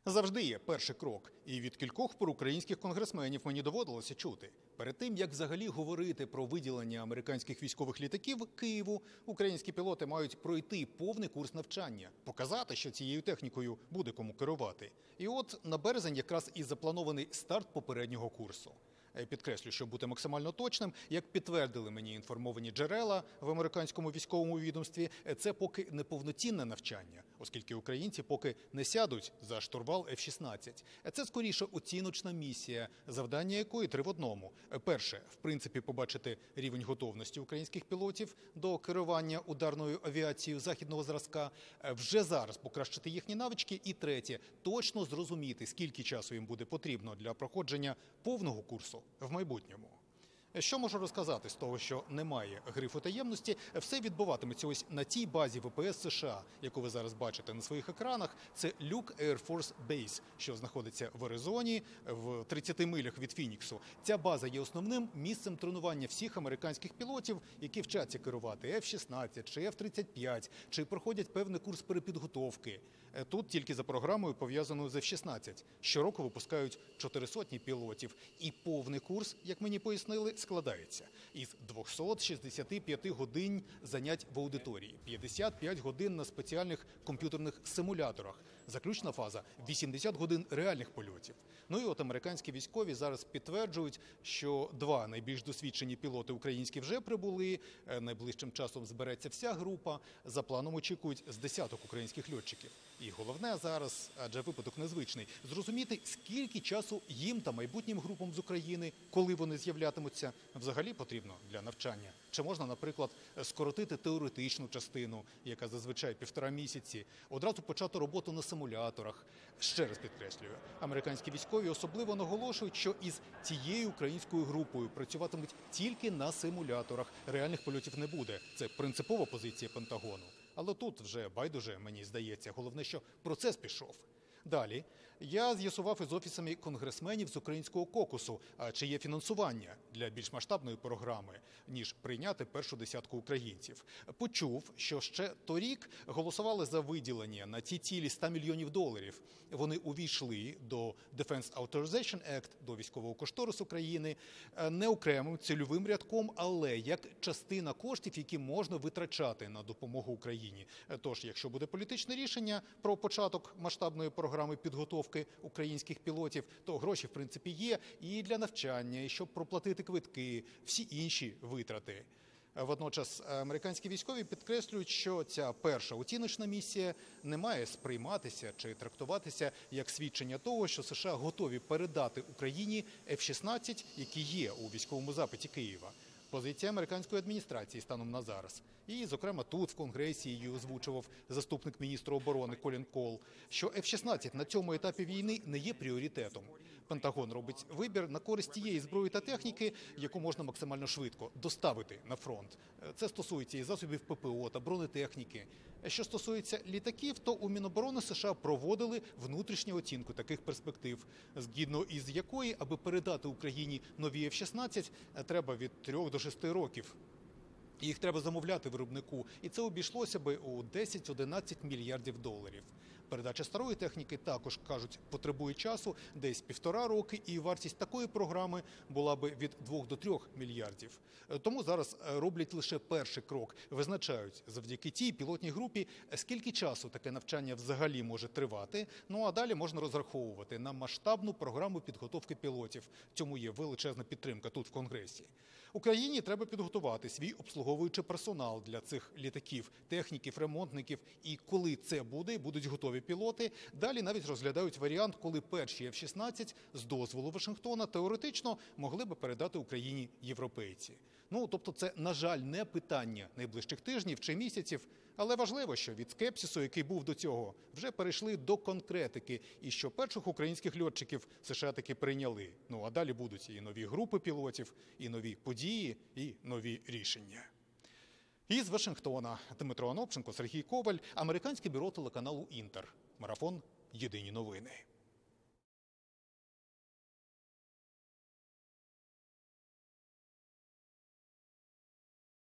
Завжди є перший крок. І від кількох проукраїнських конгресменів мені доводилося чути. Перед тим, як взагалі говорити про виділення американських військових літаків Києву, українські пілоти мають пройти повний курс навчання, показати, що цією технікою буде кому керувати. І от на березень якраз і запланований старт попереднього курсу. Підкреслю, щоб бути максимально точним, як підтвердили мені інформовані джерела в американському військовому відомстві, це поки не повноцінне навчання, оскільки українці поки не сядуть за штурвал F-16. Це скоріше оціночна місія, завдання якої три в одному. Перше, в принципі, побачити рівень готовності українських пілотів до керування ударною авіацією західного зразка, вже зараз покращити їхні навички. І третє, точно зрозуміти, скільки часу їм буде потрібно для проходження повного курсу в майбутньому. Що можу розказати з того, що немає грифу таємності? Все відбуватиметься ось на тій базі ВПС США, яку ви зараз бачите на своїх екранах. Це Люк Air Force Base, що знаходиться в Аризоні, в 30 милях від Фініксу. Ця база є основним місцем тренування всіх американських пілотів, які вчаться керувати F-16 чи F-35, чи проходять певний курс перепідготовки. Тут тільки за програмою, пов'язаною з F-16. Щороку випускають 400 пілотів. І повний курс, як мені пояснили, складається із 265 годин занять в аудиторії, 55 годин на спеціальних комп'ютерних симуляторах, заключна фаза – 80 годин реальних польотів. Ну і от американські військові зараз підтверджують, що два найбільш досвідчені пілоти українські вже прибули, найближчим часом збереться вся група, за планом очікують з десяток українських льотчиків. І головне зараз, адже випадок незвичний, зрозуміти, скільки часу їм та майбутнім групам з України, коли вони з'являтимуться, взагалі потрібно для навчання. Чи можна, наприклад, скоротити теоретичну частину, яка зазвичай 1,5 місяці, одразу почати роботу на симуляторах. Ще раз підкреслюю, американські військові особливо наголошують, що із цією українською групою працюватимуть тільки на симуляторах. Реальних польотів не буде. Це принципова позиція Пентагону. Але тут вже байдуже, мені здається. Головне, що процес пішов. Далі, я з'ясував із офісами конгресменів з українського кокусу, чи є фінансування для більш масштабної програми, ніж прийняти першу десятку українців. Почув, що ще торік голосували за виділення на ці цілі $100 мільйонів. Вони увійшли до Defense Authorization Act, до військового кошторису країни, не окремим цільовим рядком, але як частина коштів, які можна витрачати на допомогу Україні. Тож, якщо буде політичне рішення про початок масштабної програми підготовки українських пілотів, то гроші, в принципі, є і для навчання, і щоб проплатити квитки, всі інші витрати. Водночас американські військові підкреслюють, що ця перша оціночна місія не має сприйматися чи трактуватися як свідчення того, що США готові передати Україні F-16, які є у військовому запиті Києва. Позиція американської адміністрації станом на зараз. І, зокрема, тут в Конгресі її озвучував заступник міністра оборони Колін Кол, що F-16 на цьому етапі війни не є пріоритетом. Пентагон робить вибір на користь тієї зброї та техніки, яку можна максимально швидко доставити на фронт. Це стосується і засобів ППО та бронетехніки. Що стосується літаків, то у Міноборони США проводили внутрішню оцінку таких перспектив, згідно із якої, аби передати Україні нові F-16, треба від 3 до 6 років. Їх треба замовляти виробнику, і це обійшлося би у 10-11 мільярдів доларів. Передача старої техніки також, кажуть, потребує часу, десь 1,5 роки, і вартість такої програми була би від 2 до 3 мільярдів. Тому зараз роблять лише перший крок, визначають завдяки тій пілотній групі, скільки часу таке навчання взагалі може тривати, ну а далі можна розраховувати на масштабну програму підготовки пілотів. В цьому є величезна підтримка тут в Конгресі. Україні треба підготувати свій обслуговуючий персонал для цих літаків, техніків, ремонтників. І коли це буде, будуть готові пілоти, далі навіть розглядають варіант, коли перші F-16 з дозволу Вашингтона теоретично могли би передати Україні європейці. Ну, тобто це, на жаль, не питання найближчих тижнів чи місяців, але важливо, що від скепсису, який був до цього, вже перейшли до конкретики, і що перших українських льотчиків США таки прийняли. Ну, а далі будуть і нові групи пілотів, і нові події, і нові рішення. Із Вашингтона Дмитро Анопченко, Сергій Коваль, американське бюро телеканалу «Інтер». Марафон «Єдині новини».